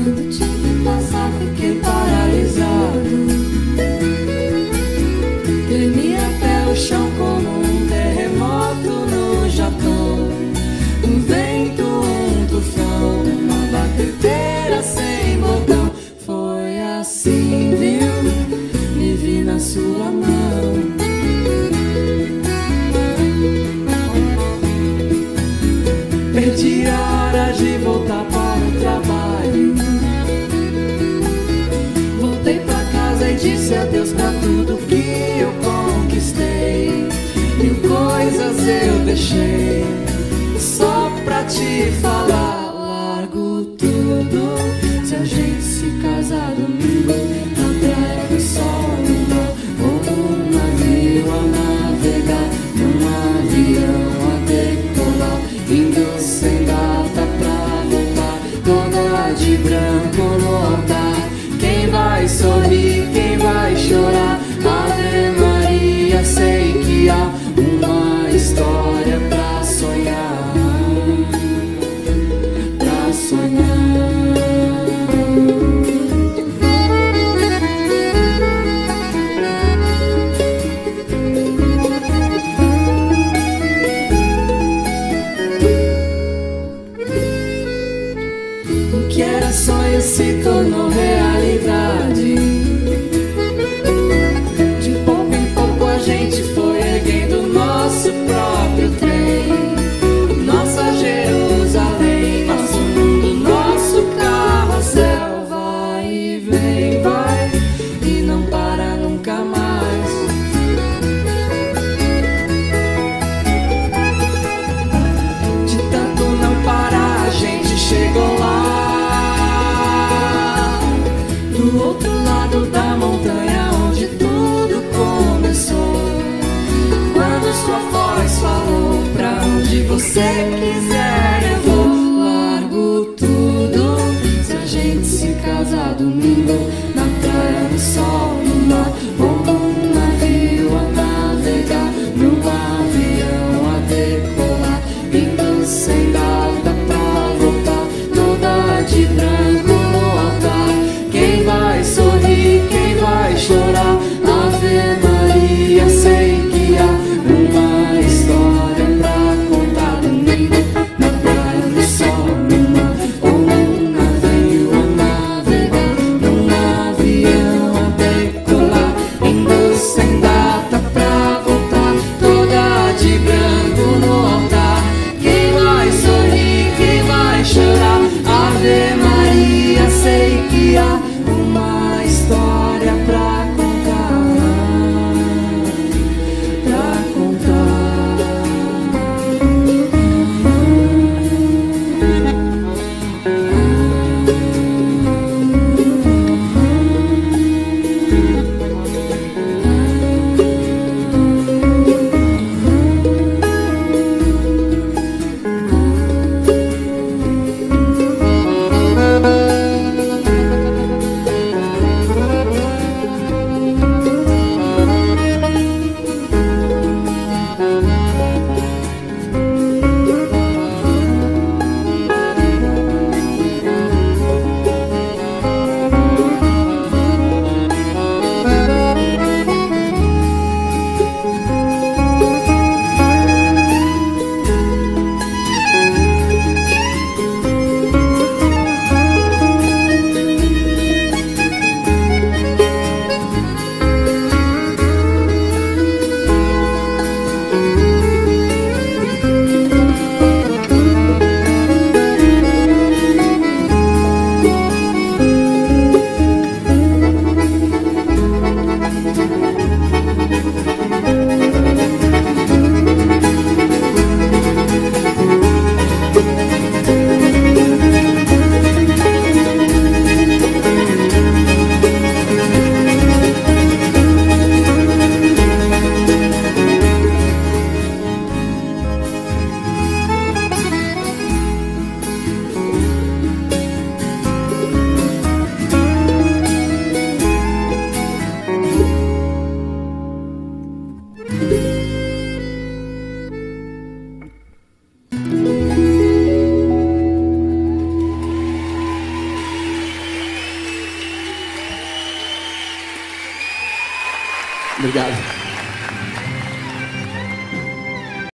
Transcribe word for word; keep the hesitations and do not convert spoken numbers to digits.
Quando te vi passar, fiquei paralisado. Tremi até o chão como um terremoto no Japão. Um vento, um tufão, uma batedeira sem botão. Foi assim, viu? Me vi na sua mão. Perdi a hora de voltar para o trabalho. Voltei pra casa e disse adeus pra tudo que eu conquistei. Mil coisas eu deixei só pra te falar. Largo tudo se a gente se casar domingo na praia do sol, no mar, ou num navio a navegar, num avião a decolar, indo sem data pra voltar, toda de branco no altar. Quem vai sorrir, quem vai chorar? Ave Maria, sei que há uma história pra sonhar, pra sonhar. O que era sonho se tornou realidade. De pouco em pouco a gente foi erguendo nosso próprio trem, nossa Jerusalém, nosso mundo, nosso carrossel. Vai e vem, vai e não para nunca mais. De tanto não parar a gente chegou lá, do Obrigado.